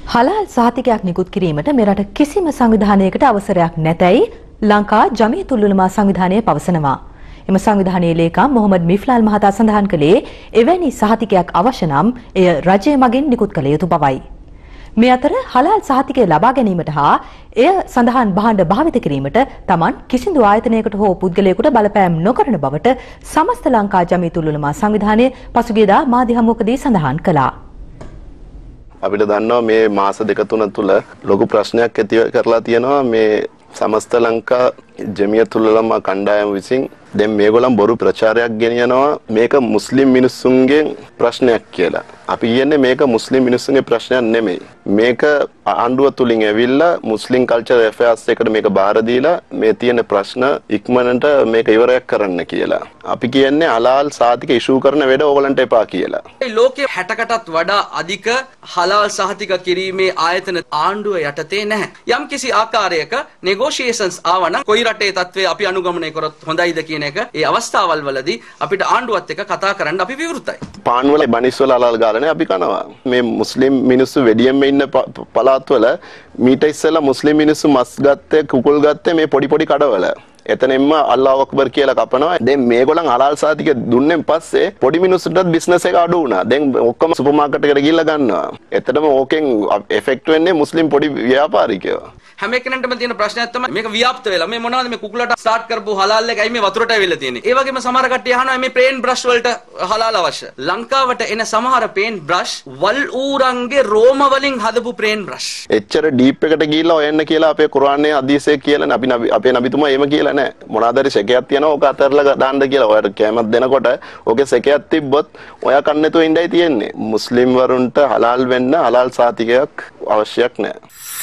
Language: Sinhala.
හලාල් සහතිකයක් නිකුත් කිරීමට මෙරට කිසිම සංවිධානයකට අවසරයක් නැතැයි ලංකා ජමීයතුල් උලමා සංවිධානය පවසනවා. එම සංවිධානයේ ලේකම් මොහොමඩ් මිෆ්ලාල් මහතා සඳහන් කළේ එවැනි සහතිකයක් අවශ්‍ය නම් එය රජය මගින් නිකුත් කළ යුතු බවයි. මේ අතර හලාල් සහතිකය ලබා ගැනීමට හා එය සඳහන් භාණ්ඩ භාවිත කිරීමට Taman කිසිදු ආයතනයකට හෝ පුද්ගලයෙකුට බලපෑම් නොකරන බවට සමස්ත ලංකා ජමීයතුල් උලමා සංවිධානය පසුගියදා මාධ්‍ය හමුවකදී සඳහන් කළා. අපිට දන්නවා මේ මාස දෙක තුන තුල ලොකු ප්‍රශ්නයක් ඇති කරලා තියෙනවා මේ සමස්ත ලංකා ජමියතුල් උලමා කණ්ඩායම විසින් දැන් මේගොල්ලන් බොරු ප්‍රචාරයක් ගෙනියනවා මේක මුස්ලිම් මිනිස්සුන්ගේ ප්‍රශ්නයක් කියලා. අපි කියන්නේ මේක මුස්ලිම් මිනිස්සුන්ගේ ප්‍රශ්නයක් නෙමෙයි. මේක ආණ්ඩුව තුලින් ඇවිල්ලා මුස්ලිම් කල්චර් ඇෆෙයාර්ස් එකට මේක බාර දීලා මේ තියෙන ප්‍රශ්න ඉක්මනට මේක ඉවරයක් කරන්න කියලා. අපි කියන්නේ හලාල් සාතික ඉෂුව කරන වැඩ ඕගලන්ට එපා කියලා. මේ ලෝකයේ 60කටත් වඩා අධික හලාල් සහතික කිරීමේ ආයතන ආණ්ඩුව යටතේ නැහැ. යම්කිසි ආකාරයක නෙගෝෂියේෂන්ස් ආවනම් කොයි රටේ තත්ත්වය අපි අනුගමනය කරොත් හොඳයිද කියන එක ඒ අවස්ථාවල් වලදී අපිට ආණ්ඩුවත් එක්ක කතා කරන්න අපි විවෘතයි. පාන් වල බනිස් වල හලාල් ගාලානේ අපි කනවා. මේ මුස්ලිම් මිනිස්සු වෙඩියෙන්ම ඉන්න පළාත්වල මීට ඉස්සෙල්ලා මුස්ලිම් මිනිස්සු මස් ගත්තේ කුකුල් ගත්තේ මේ පොඩි පොඩි කඩවල. එතනින්ම අල්ලාහ් අක්බර් කියලා කපනවා. දැන් මේගොල්ලන් හලාල් සාතික දුන්නෙන් පස්සේ පොඩි මිනිස්සුන්ටත් බිස්නස් එක අඩු වුණා. දැන් ඔක්කොම සුපර් මාකට් එකට ගිහිල්ලා ගන්නවා. එතනම ඕකෙන් එෆෙක්ට් වෙන්නේ මුස්ලිම් පොඩි ව්‍යාපාරිකයෝ. හැම කෙනෙක්ටම තියෙන ප්‍රශ්නයක් තමයි මේක ව්‍යාප්ත වෙලා මේ මොනවද මේ කුකුලට ස්ටාර්ට් කරපු හලාල් එකයි මේ වතුරට ඇවිල්ලා තියෙන්නේ. ඒ වගේම සමහර කට්ටිය අහනවා මේ පේන් බ්‍රෂ් වලට හලාල් අවශ්‍ය. ලංකාවට එන සමහර පේන් බ්‍රෂ් වල් ඌරන්ගේ රෝම වලින් හදපු පේන් බ්‍රෂ්. එච්චර ඩීප් එකට ගිහිල්ලා හොයන්න කියලා අපේ කුර්ආනයේ හදීසේ කියලා අපේ නබිතුමා එහෙම කියලා නැහැ. මොනවාදරි සැකයක් තියෙනවා ඕක අතහැරලා දාන්න කියලා. ඔයාලට කැමත් දෙනකොට ඕකේ සැකයක් තිබ්බොත් ඔයා කන්නේ නැතුව ඉඳයි තියෙන්නේ. මුස්ලිම් වරුන්ට හලාල් වෙන්න හලාල් සාතිකයක් අවශ්‍යයක් නැහැ.